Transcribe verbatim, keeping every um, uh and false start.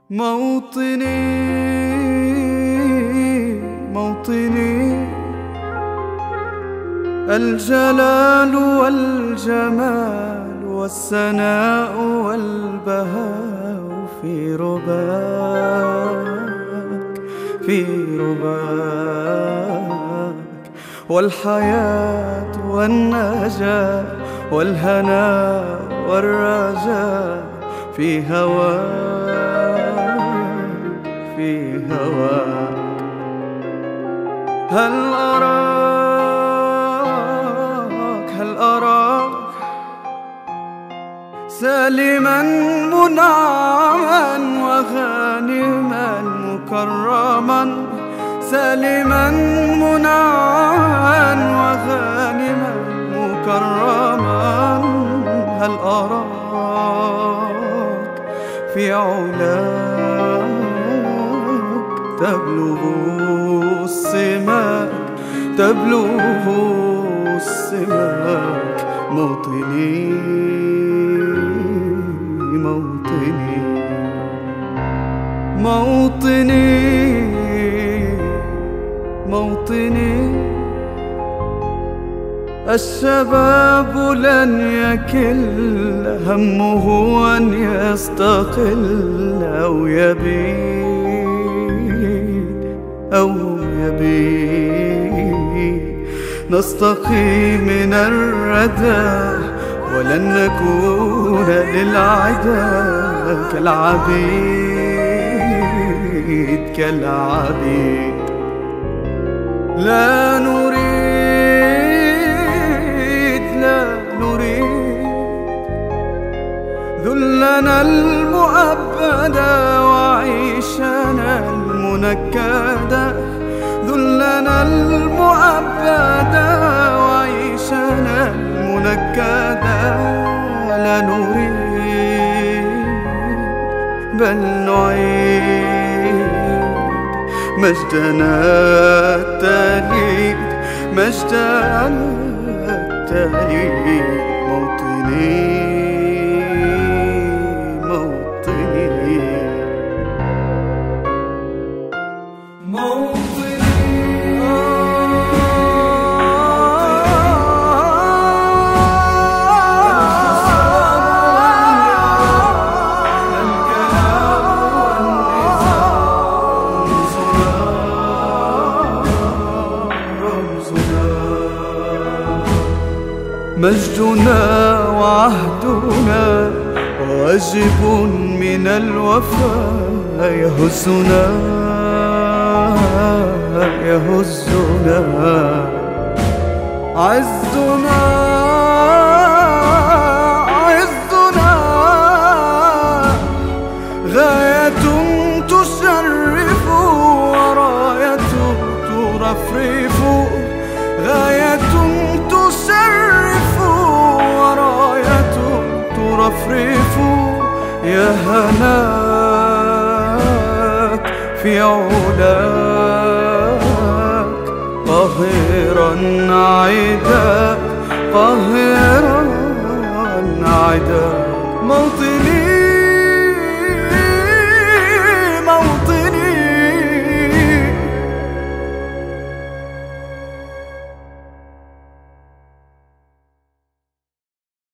موطني موطني الجلال والجمال والسناء والبهاء في رباك في رباك، والحياة والنجاة والهناء والرجاء في هواك في هواك. هل أراك هل أراك سالما منعما وغانما مكرما، سالما منعما وغانما مكرما. هل أراك في علاك تبلغ السماك تبلغ السماك. موطني موطني موطني موطني الشباب لن يكل همه أن يستقل أو يبيد أو يبيد. نستقي من الردى ولن نكون للعدا كالعبيد كالعبيد. لا نريد لا نريد ذلنا المؤبدا وعيشنا المنكدا، ذلنا المؤبدا وعيشنا المنكدا. لا نريد بل نعيد مجدنا التاليد مجدنا التاليد. موطني موطني مجدنا وعهدنا واجب من الوفاء يهزنا يهزنا. عزنا عزنا غاية تشرف وراية ترفرف، غاية تشرف وراية ترفرف. يا هناك في علاك قاهرا عداك قاهرا عداك. موطني